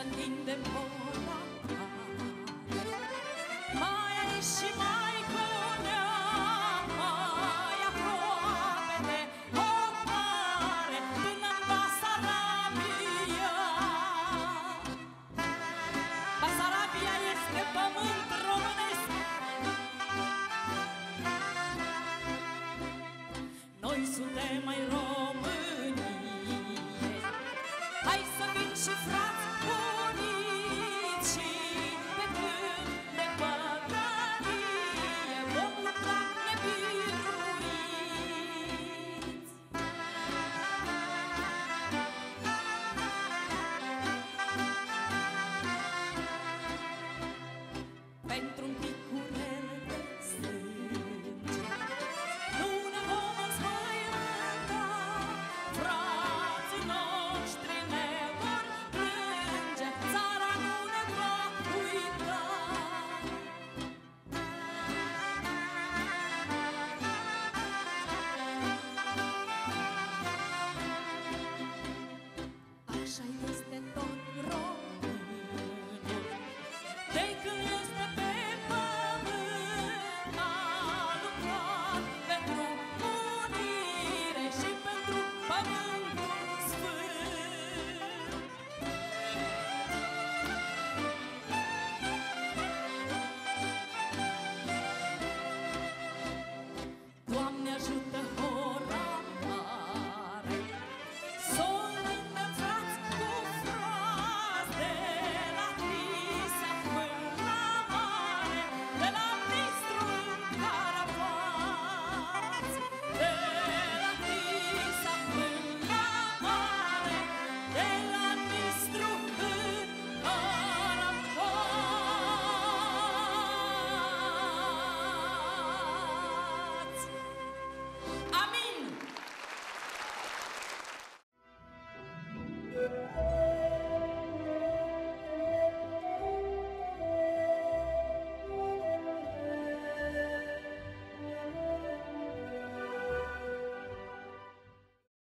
întinde pora mai aici și mai conea, mai aproape de hotare, până în Basarabia. Basarabia este pământ românesc. Noi suntem mai Românie, hai să fim și frați bunici, pe când de păcălie vom lupta nebiruiți. Pentru un picurel de sânge nu ne vom înspăimânta, frații noștri ne vor plânge, țara nu ne va uita. Așa este tot românul, de când este pe pământ, a lucrat pentru unire și pentru pământul sfânt. Doamne ajută ora mare, s-o înălțați cu frați, de la Tisa până la mare, de la Nistru în Carapați, de la Tisa până la mare, de la Nistru în Carapați. Amin!